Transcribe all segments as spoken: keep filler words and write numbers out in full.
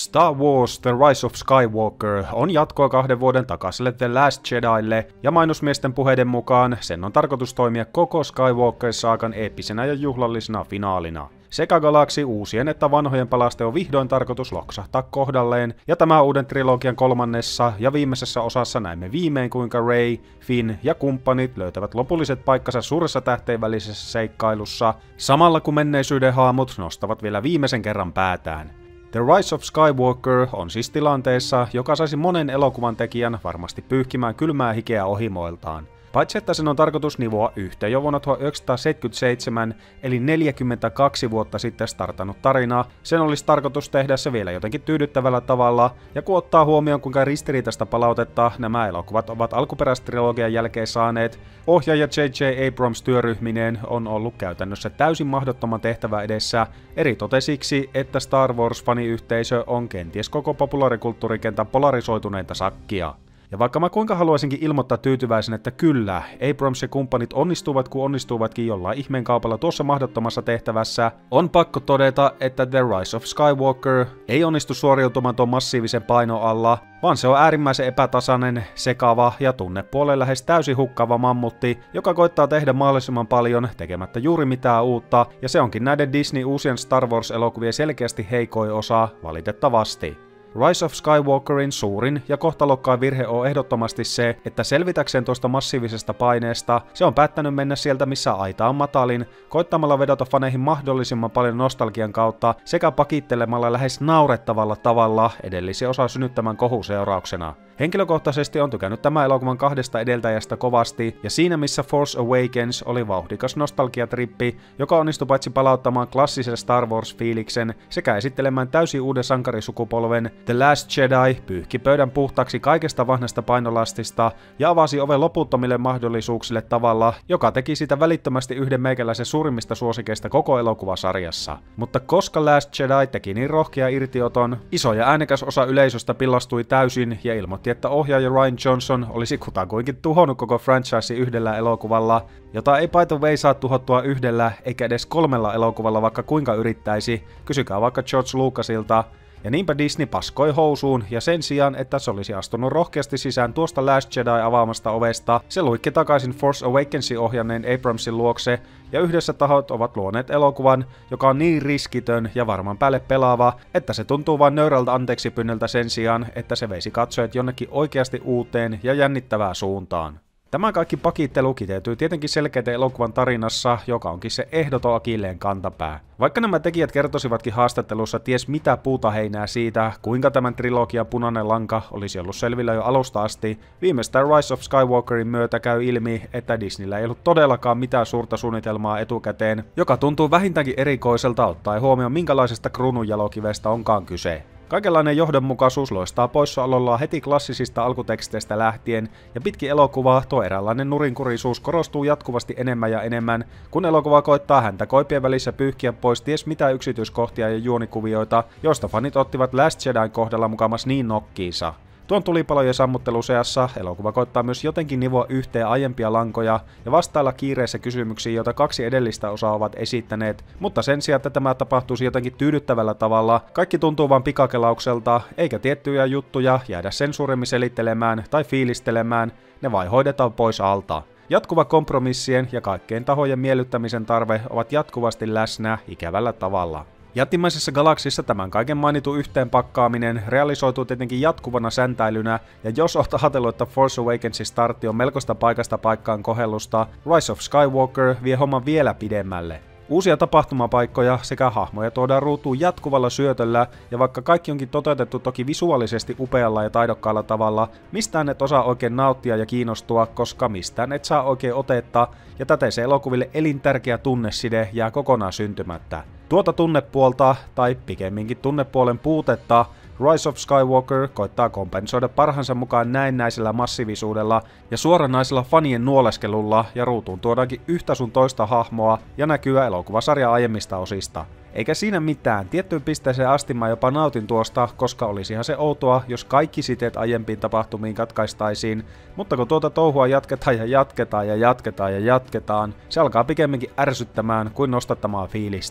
Star Wars The Rise of Skywalker on jatkoa kahden vuoden takaiselle The Last Jedille, ja mainosmiesten puheiden mukaan sen on tarkoitus toimia koko Skywalker-saagan eeppisenä ja juhlallisena finaalina. Sekä galaksi uusien että vanhojen palasten on vihdoin tarkoitus loksahtaa kohdalleen, ja tämän uuden trilogian kolmannessa ja viimeisessä osassa näemme viimein kuinka Rey, Finn ja kumppanit löytävät lopulliset paikkansa suuressa tähteen välisessä seikkailussa, samalla kun menneisyyden haamut nostavat vielä viimeisen kerran päätään. The Rise of Skywalker on siis tilanteessa, joka saisi monen elokuvan tekijän varmasti pyyhkimään kylmää hikeä ohimoiltaan. Paitsi että sen on tarkoitus nivoa yhteen jo vuonna tuhatyhdeksänsataaseitsemänkymmentäseitsemän, eli neljäkymmentäkaksi vuotta sitten startannut tarina, sen olisi tarkoitus tehdä se vielä jotenkin tyydyttävällä tavalla, ja kun ottaa huomioon kuinka ristiriitaista palautetta nämä elokuvat ovat alkuperäistrilogian jälkeen saaneet, ohjaaja J J Abrams työryhmineen on ollut käytännössä täysin mahdottoman tehtävä edessä, eritoten siksi, että Star Wars-faniyhteisö on kenties koko populaarikulttuurikentän polarisoituneinta sakkia. Ja vaikka mä kuinka haluaisinkin ilmoittaa tyytyväisen, että kyllä, Abrams ja kumppanit onnistuvat kun onnistuvatkin jollain ihmeen kaupalla tuossa mahdottomassa tehtävässä, on pakko todeta, että The Rise of Skywalker ei onnistu suoriutumaan tuon massiivisen painon alla, vaan se on äärimmäisen epätasainen, sekava ja tunnepuoleen lähes täysin hukkaava mammutti, joka koittaa tehdä mahdollisimman paljon tekemättä juuri mitään uutta, ja se onkin näiden Disney uusien Star Wars-elokuvien selkeästi heikoin osa, valitettavasti. Rise of Skywalkerin suurin ja kohtalokkain virhe on ehdottomasti se, että selvitäkseen tuosta massiivisesta paineesta, se on päättänyt mennä sieltä missä aita on matalin, koittamalla vedota faneihin mahdollisimman paljon nostalgian kautta sekä pakittelemalla lähes naurettavalla tavalla edellisen osan synnyttämän kohun seurauksena. Henkilökohtaisesti on tykännyt tämän elokuvan kahdesta edeltäjästä kovasti, ja siinä missä Force Awakens oli vauhdikas nostalgiatrippi, joka onnistui paitsi palauttamaan klassisen Star Wars-fiiliksen sekä esittelemään täysin uuden sankarisukupolven, The Last Jedi pyyhki pöydän puhtaaksi kaikesta vanhasta painolastista ja avasi oven loputtomille mahdollisuuksille tavalla, joka teki sitä välittömästi yhden meikäläisen suurimmista suosikeista koko elokuvasarjassa. Mutta koska Last Jedi teki niin rohkea irtioton, iso ja äänekäs osa yleisöstä pillastui täysin ja ilmoitti, että ohjaaja Rian Johnson olisi kutakuinkin tuhonnut koko franchise yhdellä elokuvalla, jota ei by the way saa tuhottua yhdellä eikä edes kolmella elokuvalla vaikka kuinka yrittäisi, kysykää vaikka George Lucasilta. Ja niinpä Disney paskoi housuun, ja sen sijaan, että se olisi astunut rohkeasti sisään tuosta Last Jedi avaamasta ovesta, se luikki takaisin Force Awakensin ohjanneen Abramsin luokse, ja yhdessä tahot ovat luoneet elokuvan, joka on niin riskitön ja varman päälle pelaava, että se tuntuu vain nöyrältä anteeksipyynnöltä sen sijaan, että se veisi katsojat jonnekin oikeasti uuteen ja jännittävään suuntaan. Tämä kaikki pakittelu kiteytyy tietenkin selkeiten elokuvan tarinassa, joka onkin se ehdoton akilleen kantapää. Vaikka nämä tekijät kertosivatkin haastattelussa ties mitä puuta heinää siitä, kuinka tämän trilogian punainen lanka olisi ollut selvillä jo alusta asti, viimeistään Rise of Skywalkerin myötä käy ilmi, että Disneyllä ei ollut todellakaan mitään suurta suunnitelmaa etukäteen, joka tuntuu vähintäänkin erikoiselta ottaen huomioon minkälaisesta kruununjalokivestä onkaan kyse. Kaikenlainen johdonmukaisuus loistaa poissaolollaan heti klassisista alkuteksteistä lähtien, ja pitkin elokuvaa tuo eräänlainen nurinkurisuus korostuu jatkuvasti enemmän ja enemmän, kun elokuva koittaa häntä koipien välissä pyyhkiä pois ties mitä yksityiskohtia ja juonikuvioita, joista fanit ottivat Last Jedin kohdalla mukamas niin nokkiinsa. Tuon tulipalojen sammutteluseassa elokuva koittaa myös jotenkin nivoa yhteen aiempia lankoja ja vastailla kiireessä kysymyksiin, joita kaksi edellistä osaa ovat esittäneet, mutta sen sijaan, että tämä tapahtuisi jotenkin tyydyttävällä tavalla, kaikki tuntuu vain pikakelaukselta, eikä tiettyjä juttuja jäädä sen suuremmin selittelemään tai fiilistelemään, ne vain hoidetaan pois alta. Jatkuva kompromissien ja kaikkien tahojen miellyttämisen tarve ovat jatkuvasti läsnä ikävällä tavalla. Jättimäisessä galaksissa tämän kaiken mainitun yhteenpakkaaminen realisoituu tietenkin jatkuvana säntäilynä, ja jos oot ajatellut, että Force Awakensin startti on melkoista paikasta paikkaan kohellusta, Rise of Skywalker vie homman vielä pidemmälle. Uusia tapahtumapaikkoja sekä hahmoja tuodaan ruutuun jatkuvalla syötöllä, ja vaikka kaikki onkin toteutettu toki visuaalisesti upealla ja taidokkaalla tavalla, mistään et osaa oikein nauttia ja kiinnostua, koska mistään et saa oikein otetta, ja täten se elokuville elintärkeä tunneside jää kokonaan syntymättä. Tuota tunnepuolta, tai pikemminkin tunnepuolen puutetta, Rise of Skywalker koittaa kompensoida parhaansa mukaan näennäisellä massiivisuudella ja suoranaisella fanien nuoleskelulla, ja ruutuun tuodaankin yhtä sun toista hahmoa ja näkyä elokuvasarjan aiemmista osista. Eikä siinä mitään, tiettyyn pisteeseen asti mä jopa nautin tuosta, koska olisihan se outoa, jos kaikki siteet aiempiin tapahtumiin katkaistaisiin, mutta kun tuota touhua jatketaan ja jatketaan ja jatketaan ja jatketaan, se alkaa pikemminkin ärsyttämään kuin nostattamaan fiilistä.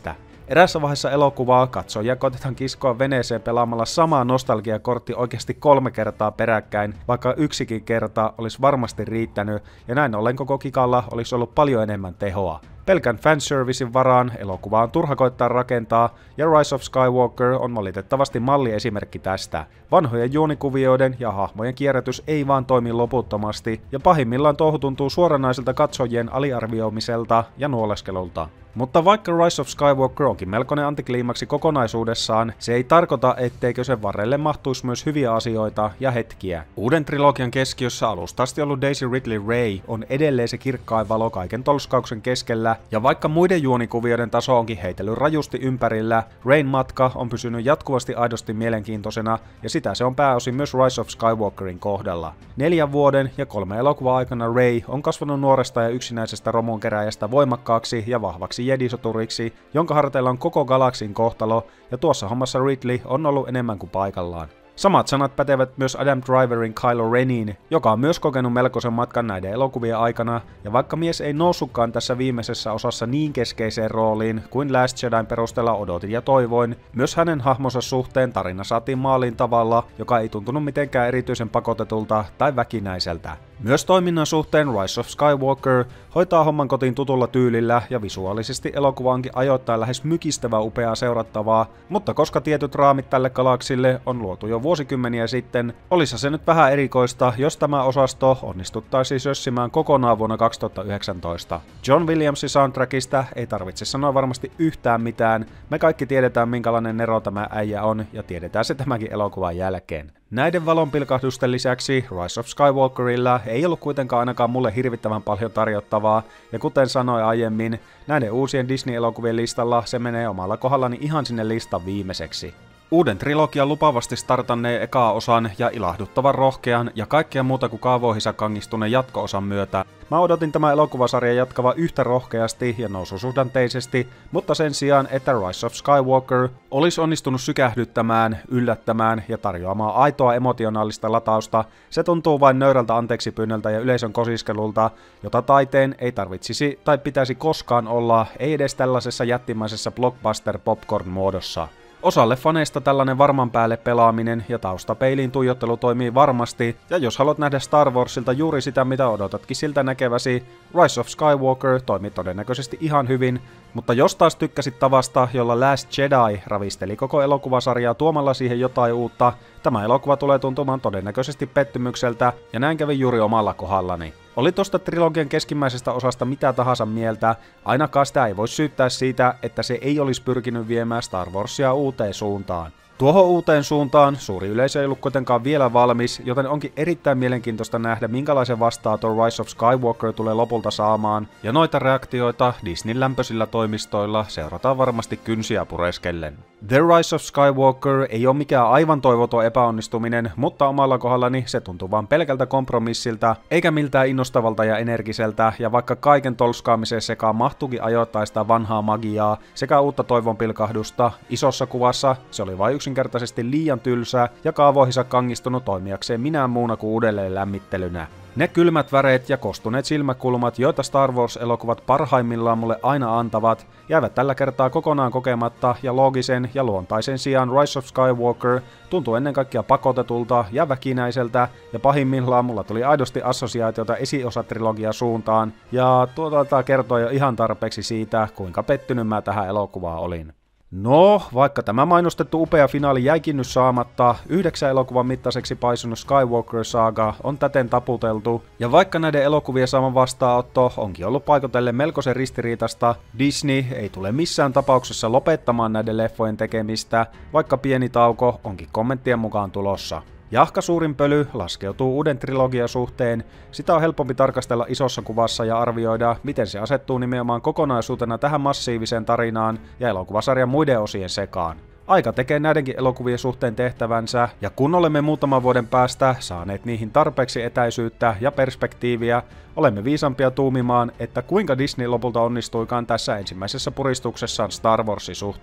Erässä vaiheessa elokuvaa katsojia koitetaan kiskoa veneeseen pelaamalla samaa nostalgiakortti oikeasti kolme kertaa peräkkäin, vaikka yksikin kerta olisi varmasti riittänyt, ja näin ollen koko kikalla olisi ollut paljon enemmän tehoa. Pelkän fanservicen varaan elokuva on turha koittaa rakentaa, ja Rise of Skywalker on valitettavasti malliesimerkki tästä. Vanhojen juonikuvioiden ja hahmojen kierrätys ei vaan toimi loputtomasti, ja pahimmillaan touhu tuntuu suoranaiselta katsojien aliarvioimiselta ja nuoleskelulta. Mutta vaikka Rise of Skywalker onkin melkoinen antikliimaksi kokonaisuudessaan, se ei tarkoita, etteikö sen varrelle mahtuisi myös hyviä asioita ja hetkiä. Uuden trilogian keskiössä alusta asti ollut Daisy Ridley Rey on edelleen se kirkkain valo kaiken tolskauksen keskellä, ja vaikka muiden juonikuvioiden taso onkin heitellyt rajusti ympärillä, Reyn matka on pysynyt jatkuvasti aidosti mielenkiintoisena, ja sitä se on pääosin myös Rise of Skywalkerin kohdalla. Neljän vuoden ja kolme elokuvaa aikana Rey on kasvanut nuoresta ja yksinäisestä romunkeräjästä voimakkaaksi ja vahvaksi jedisoturiksi, jonka harteilla on koko galaksin kohtalo, ja tuossa hommassa Ridley on ollut enemmän kuin paikallaan. Samat sanat pätevät myös Adam Driverin Kylo Reniin, joka on myös kokenut melkoisen matkan näiden elokuvien aikana, ja vaikka mies ei noussutkaan tässä viimeisessä osassa niin keskeiseen rooliin kuin Last Jedin perusteella odotin ja toivoin, myös hänen hahmonsa suhteen tarina saatiin maaliin tavalla, joka ei tuntunut mitenkään erityisen pakotetulta tai väkinäiseltä. Myös toiminnan suhteen Rise of Skywalker hoitaa homman kotiin tutulla tyylillä, ja visuaalisesti elokuva onkin ajoittain lähes mykistävä upeaa seurattavaa, mutta koska tietyt raamit tälle galaksille on luotu jo vuosikymmeniä sitten, olisi se nyt vähän erikoista, jos tämä osasto onnistuttaisiin sössimään kokonaan vuonna kaksituhattayhdeksäntoista. John Williamsin soundtrackista ei tarvitse sanoa varmasti yhtään mitään, me kaikki tiedetään minkälainen nero tämä äijä on, ja tiedetään se tämänkin elokuvan jälkeen. Näiden valonpilkahdusten lisäksi Rise of Skywalkerilla ei ollut kuitenkaan ainakaan mulle hirvittävän paljon tarjottavaa, ja kuten sanoin aiemmin, näiden uusien Disney-elokuvien listalla se menee omalla kohdallani ihan sinne listan viimeiseksi. Uuden trilogian lupaavasti startanneen eka osan ja ilahduttavan rohkean ja kaikkea muuta kuin kaavoihinsa kangistuneen jatko-osan myötä. Mä odotin tämän elokuvasarjan jatkava yhtä rohkeasti ja noususuhdanteisesti, mutta sen sijaan, että Rise of Skywalker olisi onnistunut sykähdyttämään, yllättämään ja tarjoamaan aitoa emotionaalista latausta, se tuntuu vain nöyrältä anteeksipyynnöltä ja yleisön kosiskelulta, jota taiteen ei tarvitsisi tai pitäisi koskaan olla, ei edes tällaisessa jättimäisessä blockbuster popcorn muodossa. Osalle faneista tällainen varman päälle pelaaminen ja taustapeiliin tuijottelu toimii varmasti, ja jos haluat nähdä Star Warsilta juuri sitä mitä odotatkin siltä näkeväsi, Rise of Skywalker toimii todennäköisesti ihan hyvin, mutta jos taas tykkäsit tavasta, jolla Last Jedi ravisteli koko elokuvasarjaa tuomalla siihen jotain uutta, tämä elokuva tulee tuntumaan todennäköisesti pettymykseltä, ja näin kävi juuri omalla kohdallani. Oli tosta trilogian keskimmäisestä osasta mitä tahansa mieltä, ainakaan sitä ei voi syyttää siitä, että se ei olisi pyrkinyt viemään Star Warsia uuteen suuntaan. Tuohon uuteen suuntaan suuri yleisö ei ollut kuitenkaan vielä valmis, joten onkin erittäin mielenkiintoista nähdä minkälaisen vastaaton Rise of Skywalker tulee lopulta saamaan, ja noita reaktioita Disneyn lämpöisillä toimistoilla seurataan varmasti kynsiä pureskellen. The Rise of Skywalker ei ole mikään aivan toivoton epäonnistuminen, mutta omalla kohdallani se tuntuu vaan pelkältä kompromissilta, eikä miltään innostavalta ja energiseltä, ja vaikka kaiken tolskaamiseen sekaan mahtuukin ajoittain sitä vanhaa magiaa sekä uutta toivonpilkahdusta, isossa kuvassa se oli vain yksinkertaisesti liian tylsää ja kaavoihinsa kangistunut toimijakseen minään muuna kuin uudelleen lämmittelynä. Ne kylmät väreet ja kostuneet silmäkulmat, joita Star Wars-elokuvat parhaimmillaan mulle aina antavat, jäivät tällä kertaa kokonaan kokematta, ja loogisen ja luontaisen sijaan Rise of Skywalker tuntui ennen kaikkea pakotetulta ja väkinäiseltä, ja pahimmillaan mulla tuli aidosti assosiaatiota esiosatrilogian suuntaan, ja tuota kertoo jo ihan tarpeeksi siitä, kuinka pettynyt mä tähän elokuvaan olin. No, vaikka tämä mainostettu upea finaali jäikin nyt saamatta, yhdeksän elokuvan mittaiseksi paisunut Skywalker-saaga on täten taputeltu, ja vaikka näiden elokuvien saama vastaanotto onkin ollut paikotellen melkoisen ristiriitasta, Disney ei tule missään tapauksessa lopettamaan näiden leffojen tekemistä, vaikka pieni tauko onkin kommenttien mukaan tulossa. Jahka suurin pöly laskeutuu uuden trilogian suhteen, sitä on helpompi tarkastella isossa kuvassa ja arvioida, miten se asettuu nimenomaan kokonaisuutena tähän massiiviseen tarinaan ja elokuvasarjan muiden osien sekaan. Aika tekee näidenkin elokuvien suhteen tehtävänsä, ja kun olemme muutaman vuoden päästä saaneet niihin tarpeeksi etäisyyttä ja perspektiiviä, olemme viisampia tuumimaan, että kuinka Disney lopulta onnistuikaan tässä ensimmäisessä puristuksessaan Star Warsin suhteen.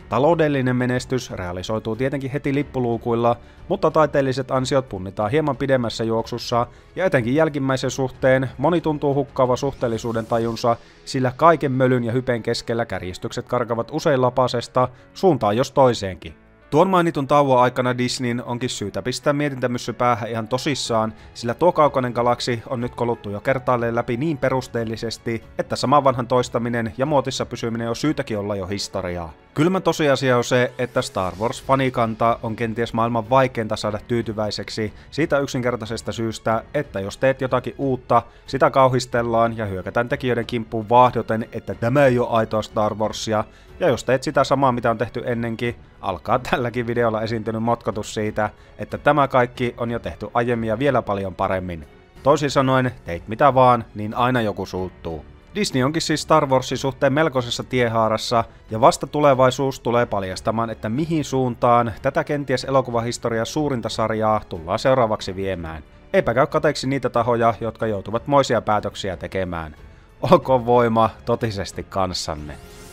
Taloudellinen menestys realisoituu tietenkin heti lippuluukuilla, mutta taiteelliset ansiot punnitaan hieman pidemmässä juoksussa, ja etenkin jälkimmäisen suhteen moni tuntuu hukkaava suhteellisuuden tajunsa, sillä kaiken mölyn ja hypen keskellä kärjistykset karkavat usein lapasesta suuntaan jos toiseenkin. Tuon mainitun tauon aikana Disneyn onkin syytä pistää mietintämyssy päähän ihan tosissaan, sillä tuo kaukainen galaksi on nyt koluttu jo kertaalleen läpi niin perusteellisesti, että saman vanhan toistaminen ja muotissa pysyminen on syytäkin olla jo historiaa. Kylmä tosiasia on se, että Star Wars-fanikanta on kenties maailman vaikeinta saada tyytyväiseksi siitä yksinkertaisesta syystä, että jos teet jotakin uutta, sitä kauhistellaan ja hyökätään tekijöiden kimppuun vaahdoten, että tämä ei ole aitoa Star Warsia, ja jos teet sitä samaa mitä on tehty ennenkin, alkaa tälläkin videolla esiintynyt motkotus siitä, että tämä kaikki on jo tehty aiemmin ja vielä paljon paremmin. Toisin sanoen, teit mitä vaan, niin aina joku suuttuu. Disney onkin siis Star Warsin suhteen melkoisessa tiehaarassa, ja vasta tulevaisuus tulee paljastamaan, että mihin suuntaan tätä kenties elokuvahistorian suurinta sarjaa tullaan seuraavaksi viemään. Eipä käy kateeksi niitä tahoja, jotka joutuvat moisia päätöksiä tekemään. Olkoon voima totisesti kanssanne.